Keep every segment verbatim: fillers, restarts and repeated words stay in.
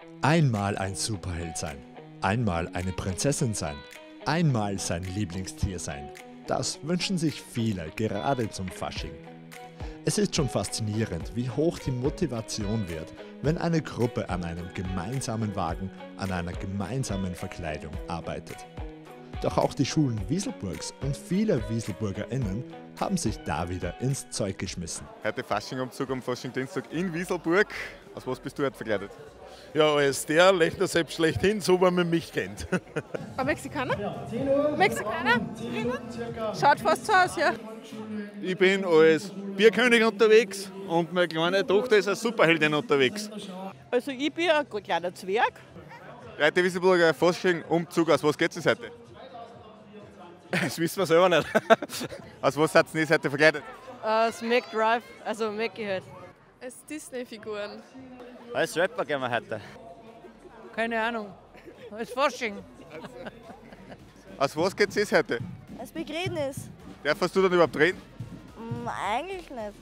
Einmal ein Superheld sein, einmal eine Prinzessin sein, einmal sein Lieblingstier sein. Das wünschen sich viele, gerade zum Fasching. Es ist schon faszinierend, wie hoch die Motivation wird, wenn eine Gruppe an einem gemeinsamen Wagen, an einer gemeinsamen Verkleidung arbeitet. Doch auch die Schulen Wieselburgs und viele WieselburgerInnen haben sich da wieder ins Zeug geschmissen. Heute Faschingumzug am Faschingdienstag in Wieselburg. Aus was bist du heute verkleidet? Ja, als der Lechner selbst schlechthin, so wie man mich kennt. Ein Mexikaner? Mexikaner? Schaut fast so aus, ja. Ich bin als Bierkönig unterwegs und meine kleine Tochter ist als Superheldin unterwegs. Also ich bin ein kleiner Zwerg. Heute Wieselburger Faschingumzug, aus was geht es heute? Das wissen wir selber nicht. Aus was seid ihr heute verkleidet? Als Mac Drive, also Mackie halt. Als Disney-Figuren. Als Rapper gehen wir heute. Keine Ahnung. Als Fasching. Aus was geht es heute? Als Begräbnis. Darfst du dann überhaupt reden? Mm, eigentlich nicht.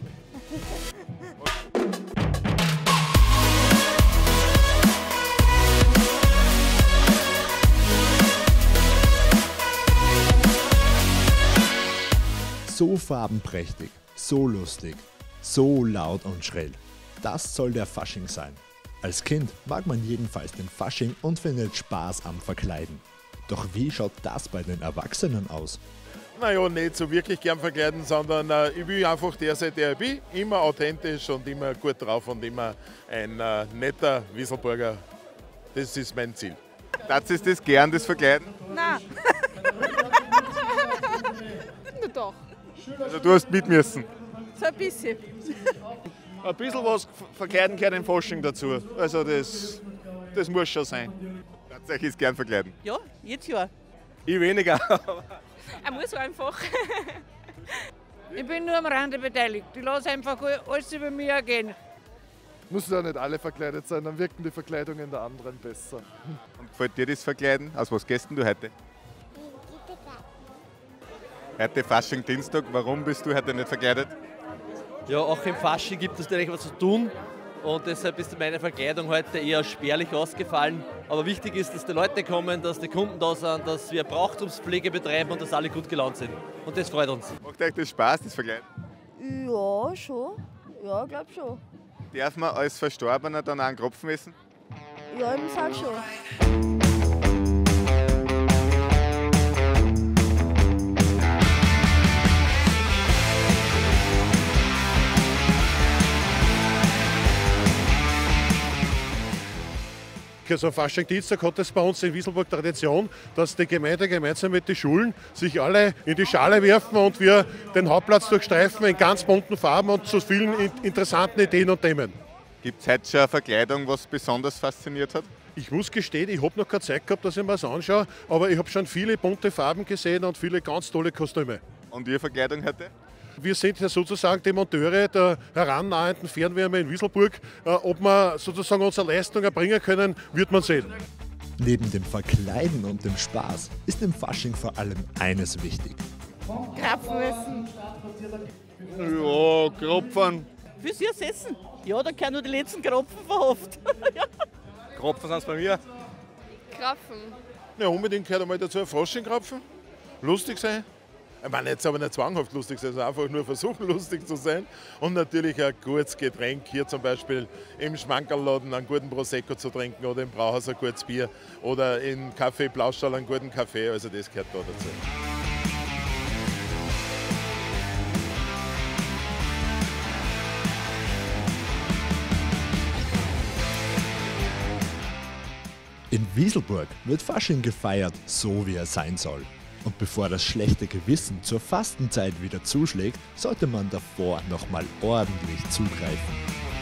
So farbenprächtig, so lustig, so laut und schrill. Das soll der Fasching sein. Als Kind mag man jedenfalls den Fasching und findet Spaß am Verkleiden. Doch wie schaut das bei den Erwachsenen aus? Naja, nicht so wirklich gern verkleiden, sondern äh, ich will einfach der sein, der ich bin. Immer authentisch und immer gut drauf und immer ein äh, netter Wieselburger. Das ist mein Ziel. Darfst du das gern, das Verkleiden? Nein. Na doch. Also du hast mit müssen. So ein bisschen. Ein bisschen was verkleiden gehört im Fasching dazu. Also das, das muss schon sein. Tatsächlich ist gern verkleiden. Ja, jetzt ja. Ich weniger. Er muss einfach. Ich bin nur am Rande beteiligt. Ich lasse einfach alles über mich ergehen. Muss ja nicht alle verkleidet sein, dann wirken die Verkleidungen der anderen besser. Und gefällt dir das Verkleiden? Aus was gehst denn du heute? Heute Faschingdienstag, warum bist du heute nicht verkleidet? Ja, auch im Fasching gibt es natürlich was zu tun und deshalb ist meine Verkleidung heute eher spärlich ausgefallen. Aber wichtig ist, dass die Leute kommen, dass die Kunden da sind, dass wir Brauchtumspflege betreiben und dass alle gut gelaunt sind. Und das freut uns. Macht euch das Spaß, das Verkleiden? Ja, schon. Ja, glaub schon. Darf man als Verstorbener dann auch einen Kropfen essen? Ja, ich sag schon. Also Faschingdienstag hat es bei uns in Wieselburg Tradition, dass die Gemeinde gemeinsam mit den Schulen sich alle in die Schale werfen und wir den Hauptplatz durchstreifen in ganz bunten Farben und zu vielen interessanten Ideen und Themen. Gibt es heute schon eine Verkleidung, was besonders fasziniert hat? Ich muss gestehen, ich habe noch keine Zeit gehabt, dass ich mir das anschaue, aber ich habe schon viele bunte Farben gesehen und viele ganz tolle Kostüme. Und Ihre Verkleidung heute? Wir sind ja sozusagen die Monteure der herannahenden Fernwärme in Wieselburg. Ob wir sozusagen unsere Leistung erbringen können, wird man sehen. Neben dem Verkleiden und dem Spaß ist im Fasching vor allem eines wichtig. Krapfen essen. Ja, Kropfen. Fürs Jahr essen? Ja, da können nur die letzten Kropfen verhofft. Ja. Kropfen sind es bei mir. Krapfen. Ja, unbedingt gehört einmal dazu ein Faschingkrapfen. Lustig sein. Ich meine, jetzt aber nicht zwanghaft lustig sein, sondern einfach nur versuchen, lustig zu sein. Und natürlich ein gutes Getränk, hier zum Beispiel im Schmankerlladen einen guten Prosecco zu trinken oder im Brauhaus ein gutes Bier oder im Café Plauschall einen guten Kaffee, also das gehört da dazu. In Wieselburg wird Fasching gefeiert, so wie er sein soll. Und bevor das schlechte Gewissen zur Fastenzeit wieder zuschlägt, sollte man davor nochmal ordentlich zugreifen.